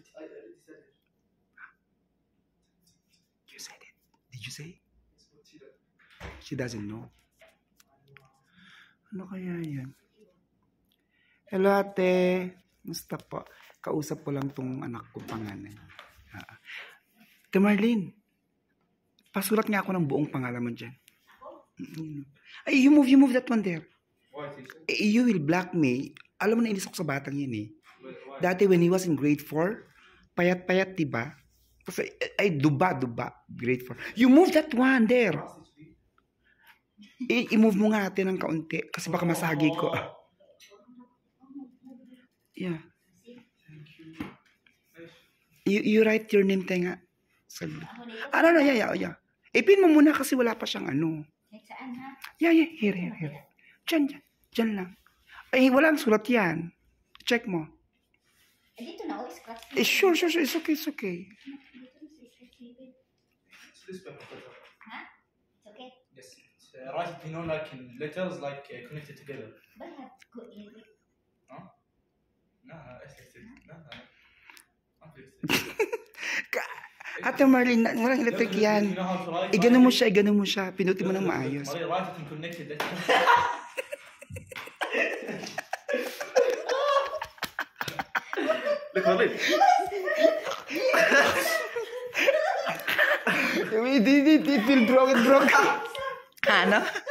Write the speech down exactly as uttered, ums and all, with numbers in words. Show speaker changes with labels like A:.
A: I already said it.
B: You said it. Did you say? She doesn't know. Ano kaya yan? Hello ate. Musta po? Kausap ko lang tong anak ko pangalan. Uh, Ate Marlene, pasulat nga ako ng buong pangalan mo dyan. Ay, you move, you move that one there. Eh, you will block me. Alam mo na inis ako sa batang yan eh. Dati when he was in grade four, payat-payat diba? Kasi, ay, duba-duba. Grade four. You move that one there. Eh, i-move mo nga ate ng kaunti. Kasi baka masagi ko. Yeah. You, you write your name tayo nga. Ah, no, no, yeah, yeah, yeah. Ipin mo muna kasi wala pa siyang ano.
C: Saan ha?
B: Yeah, yeah, here, here, here. Diyan, diyan. Diyan lang. Ay, walang sulat yan. Check mo.
C: Eh, dito na, oh, scratch.
B: Eh, sure, sure, sure. It's okay, it's okay.
A: It's this paper.
C: Huh? It's okay.
A: Yes. It's, uh, write it, you know, like in letters, like uh, connected together.
C: But have good music.
A: Huh? No, it's like this. No, no. Not like this.
B: Ate Marlene, walang electric yan. Igano mo siya, igano mo siya. Pinuti mo ng maayos.
A: Maria, write it in connected. Look, Maria.
B: It, it, it, it will broke, it broke. Ano?